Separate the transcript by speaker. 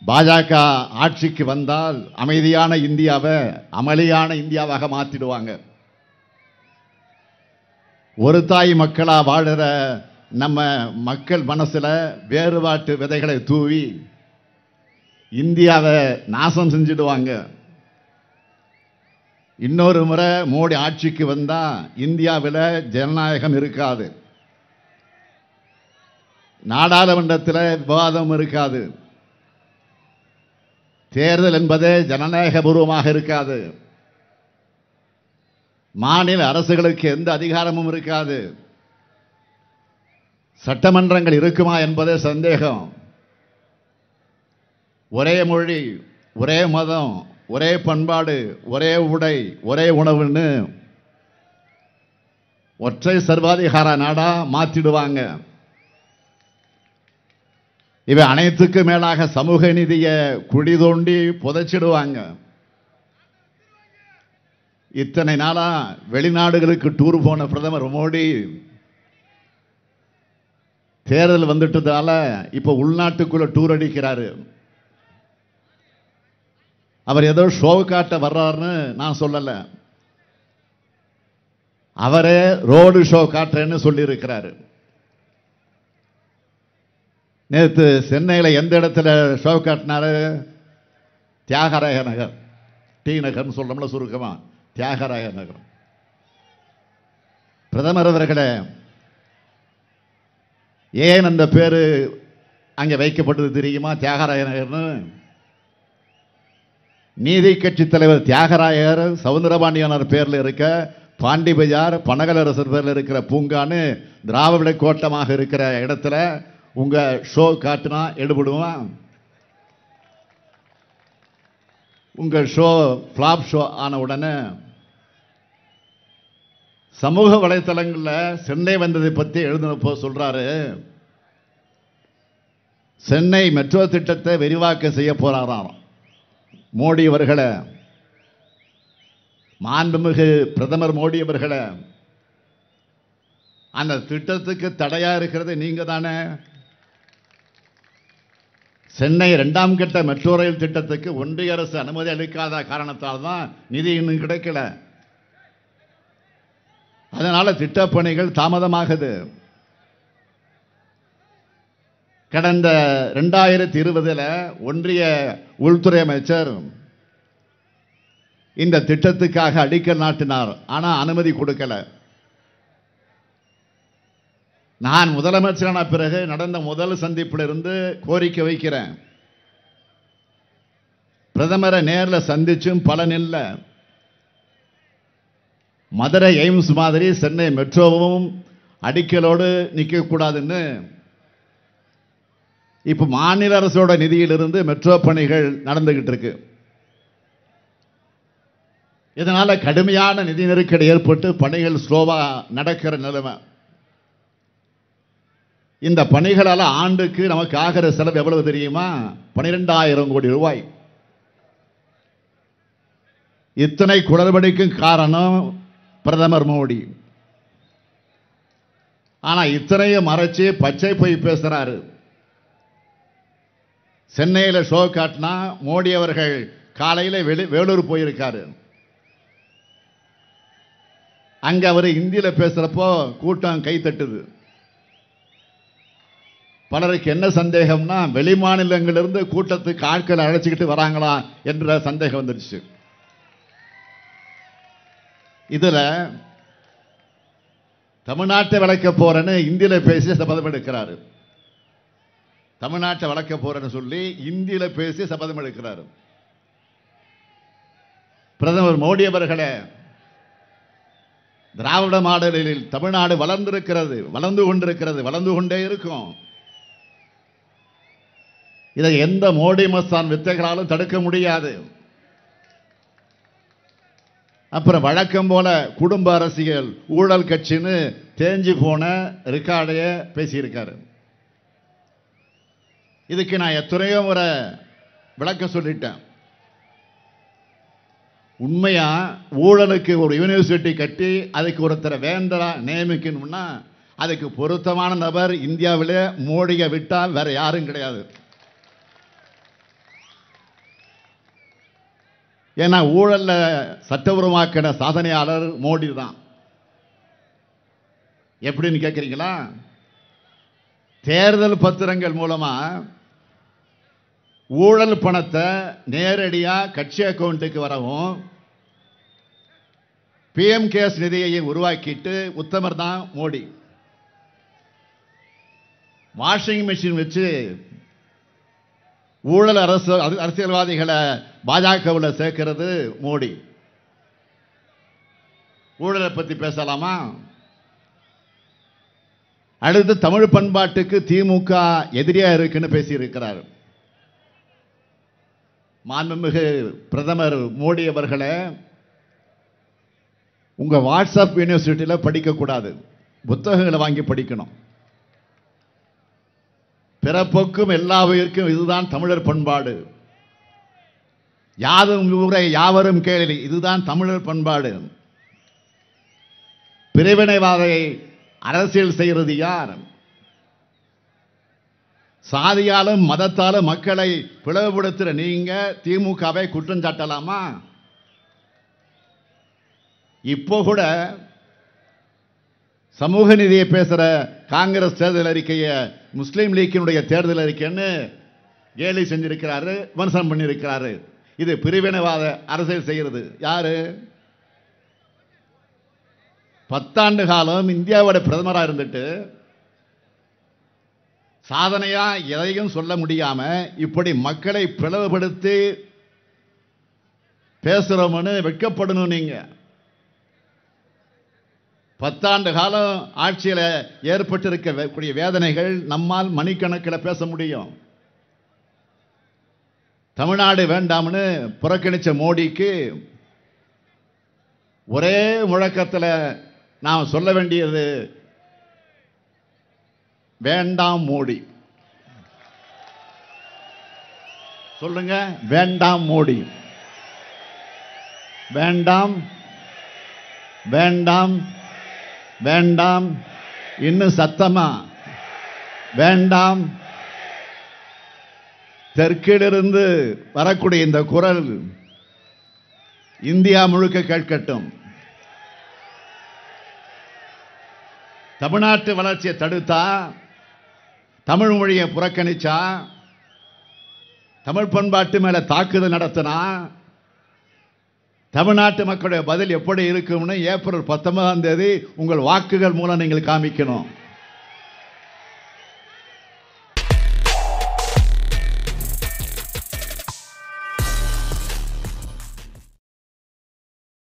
Speaker 1: பாஜக ஆட்சிக்கு வந்தால் அமைதியான இந்தியாவை அமளியான இந்தியாவாக மாற்றிடுவாங்க. ஒரு தாய் மக்களா வாழுற நம்ம மக்கள் மனசுல வேறுபாட்டு விதைகளை தூவி இந்தியாவை நாசம் செஞ்சிடுவாங்க. இன்னொரு முறை மோடி ஆட்சிக்கு வந்தா இந்தியாவில் ஜனநாயகம் இருக்காது, நாடாளுமன்றத்தில் விவாதம் இருக்காது, தேர்தல் என்பதே ஜனநாயக பூர்வமாக இருக்காது, மாநில அரசுகளுக்கு எந்த அதிகாரமும் இருக்காது, சட்டமன்றங்கள் இருக்குமா என்பதே சந்தேகம். ஒரே மொழி, ஒரே மதம், ஒரே பண்பாடு, ஒரே உடை, ஒரே உணவுன்னு ஒற்றை சர்வாதிகார நாடா மாற்றிடுவாங்க. இவை அனைத்துக்கு மேலாக சமூக நீதியை குழி தோண்டி புதைச்சிடுவாங்க. இத்தனை நாளா வெளிநாடுகளுக்கு டூர் போன பிரதமர் மோடி தேர்தல் வந்துட்டதால இப்ப உள்நாட்டுக்குள்ள டூர் அடிக்கிறாரு. அவர் ஏதோ ஷோ காட்ட வர்றாருன்னு நான் சொல்லல, அவரே ரோடு ஷோ காட்டுறேன்னு சொல்லி இருக்கிறாரு. நேற்று சென்னையில் எந்த இடத்துல ஷோ காட்டினாரு? தியாகராய நகர், டி நகர்னு சொல்றோம்ல சுருக்கமா, தியாகராய நகர். பிரதமர் அவர்களே, ஏன் அந்த பேரு அங்கே வைக்கப்பட்டது தெரியுமா? தியாகராய நகர்னு. நீதி கட்சி தலைவர் தியாகராயர் சவுந்தரபாண்டியனார் பேர்ல இருக்க பாண்டி பஜார் பனகலரசர் பேர்ல இருக்கிற பூங்கான்னு திராவிட கோட்டமாக இருக்கிற இடத்துல உங்க ஷோ காட்டினா எடுபடுவான்? உங்க ஷோ பிளாப் ஷோ ஆன உடனே சமூக வலைத்தளங்களில் சென்னை வந்ததை பற்றி எழுதினப்போ சொல்றாரு, சென்னை மெட்ரோ திட்டத்தை விரிவாக்க செய்ய போறாராம் மோடி அவர்களை. மாண்புமிகு பிரதமர் மோடி அவர்களை, அந்த திட்டத்துக்கு தடையா இருக்கிறது நீங்க தானே. சென்னை 2ஆம் கட்ட மெட்ரோ ரயில் திட்டத்துக்கு ஒன்றிய அரசு அனுமதி அளிக்காத காரணத்தால் தான் நிதி இன்னும் கிடைக்கல. அதனால திட்டப்பணிகள் தாமதமாகுது. கடந்த 2020 ஒன்றிய உள்துறை அமைச்சர் இந்த திட்டத்துக்காக அடிக்கல் நாட்டினார், ஆனா அனுமதி கொடுக்கல. நான் முதலமைச்சரான பிறகு நடந்த முதல் சந்திப்பிலிருந்து கோரிக்கை வைக்கிறேன். பிரதமரை நேரில் சந்திச்சும் பலன் இல்லை. மதுரை எய்ம்ஸ் மாதிரி சென்னை மெட்ரோவும் அடிக்கலோடு நிற்கக்கூடாதுன்னு இப்ப மாநில அரசோட நிதியிலிருந்து மெட்ரோ பணிகள் நடந்துகிட்டு இருக்கு. இதனால கடுமையான நிதி நெருக்கடி ஏற்பட்டு பணிகள் ஸ்லோவா நடக்கிற நிலைமை. இந்த பணிகளால் ஆண்டுக்கு நமக்கு ஆகிற செலவு எவ்வளவு தெரியுமா? 12,000 கோடி ரூபாய். இத்தனை குளறுபடிக்கும் காரணம் பிரதமர் மோடி. ஆனா இத்தனையும் மறைச்சு பச்சை பொய் பேசுறாரு. சென்னையில் ஷோ காட்டினா மோடி அவர்கள் காலையில் வேலூர் போயிருக்காரு. அங்க அவர் இந்தியில பேசுறப்போ கூட்டம் கை தட்டுது. பலருக்கு என்ன சந்தேகம்னா, வெளி மாநிலங்களிலிருந்து கூட்டத்துக்கு ஆட்களை அழைச்சிக்கிட்டு வராங்களா என்ற சந்தேகம் வந்துருச்சு. இதுல தமிழ்நாட்டை வளர்க்க போறேன்னு இந்தியில பேசி சபதம் எடுக்கிறாரு. தமிழ்நாட்டை வளர்க்க போறேன்னு சொல்லி இந்தியில பேசி சபதம் எடுக்கிறார். பிரதமர் மோடி அவர்களே, திராவிட மாடலில் தமிழ்நாடு வளர்ந்திருக்கிறது, வளர்ந்து கொண்டிருக்கிறது, வளர்ந்து கொண்டே இருக்கும். இதை எந்த மோடி மஸ்தான் வித்தைகளாலும் தடுக்க முடியாது. அப்புறம் வழக்கம் போல குடும்ப அரசியல், ஊழல் கட்சின்னு தேஞ்சு போன ரெக்கார்டைய பேசியிருக்காரு. இதுக்கு நான் எத்தனையோ முறை விளக்கம் சொல்லிட்டேன். உண்மையா ஊழலுக்கு ஒரு யூனிவர்சிட்டி கட்டி அதுக்கு ஒருத்தரை வேந்தரா நியமிக்கணும்னா அதுக்கு பொருத்தமான நபர் இந்தியாவிலே மோடியை விட்டால் வேற யாரும் கிடையாது. ஏன்னா ஊழல்ல சட்டபூர்வமாக்கின சாதனையாளர் மோடி தான். எப்படின்னு கேட்குறீங்களா? தேர்தல் பத்திரங்கள் மூலமா ஊழல் பணத்தை நேரடியா கட்சி அக்கவுண்ட்டுக்கு வரவும் பிஎம் கேர்ஸ் நிதியை உருவாக்கிட்டு உத்தமர் தான் மோடி. வாஷிங் மிஷின் வச்சு ஊழல் அரசியல்வாதிகளை பாஜகவில் சேர்க்கிறது மோடி. ஊழலை பத்தி பேசலாமா? அடுத்து தமிழ் பண்பாட்டுக்கு திமுக எதிரியா இருக்குன்னு பேசியிருக்கிறார். மாண்புமிகு பிரதமர் மோடி அவர்களே, உங்க வாட்ஸ்அப் யூனிவர்சிட்டியில் படிக்கக்கூடாது, புத்தகங்களை வாங்கி படிக்கணும். பிறப்புக்கும் எல்லா உயிருக்கும் இதுதான் தமிழர் பண்பாடு. யாதும் ஊரை யாவரும் கேளி, இதுதான் தமிழர் பண்பாடு. பிரிவினைவாதை அரசியல் செய்கிறது யார்? சாதியாலும் மதத்தாலும் மக்களை பிளவுபடுத்துற நீங்க திமுகவை குற்றம் சாட்டலாமா? இப்போ கூட சமூக நீதியை பேசுற காங்கிரஸ் தேர்தல் அறிக்கையை முஸ்லீம் லீக்கினுடைய தேர்தல் அறிக்கைன்னு கேலி செஞ்சிருக்கிறாரு, விமர்சனம் பண்ணியிருக்கிறாரு. இது பிரிவினைவாத அரசியல் செய்கிறது யாரு? 10 ஆண்டு காலம் இந்தியாவோட பிரதமராக இருந்துட்டு சாதனையா எதையும் சொல்ல முடியாம இப்படி மக்களை பிளவுபடுத்தி பேசுறோம்னு வெட்கப்படணும். நீங்க 10 ஆண்டு காலம் ஆட்சியில் ஏற்பட்டிருக்கக்கூடிய வேதனைகள் நம்மால் மணிக்கணக்கில் பேச முடியும். தமிழ்நாடு வேண்டாம்னு புறக்கணிச்ச மோடிக்கு ஒரே முழக்கத்தில் நாம் சொல்ல வேண்டியது வேண்டாம் மோடி. சொல்லுங்க, வேண்டாம் மோடி. வேண்டாம் வேண்டாம் வேண்டாம், இன்னும் சத்தமா வேண்டாம். தெற்கிலிருந்து வரக்கூடிய இந்த குரல் இந்தியா முழுக்க கேட்கட்டும். தமிழ்நாட்டு வளர்ச்சியை தடுத்தா, தமிழ் மொழியை புறக்கணிச்சா, தமிழ் பண்பாட்டு மேல தாக்குதல் நடத்தினா தமிழ்நாட்டு மக்களுடைய பதில் எப்படி இருக்கும்னு ஏப்ரல் 19ஆம் தேதி உங்கள் வாக்குகள் மூலம் நீங்கள் காமிக்கணும்.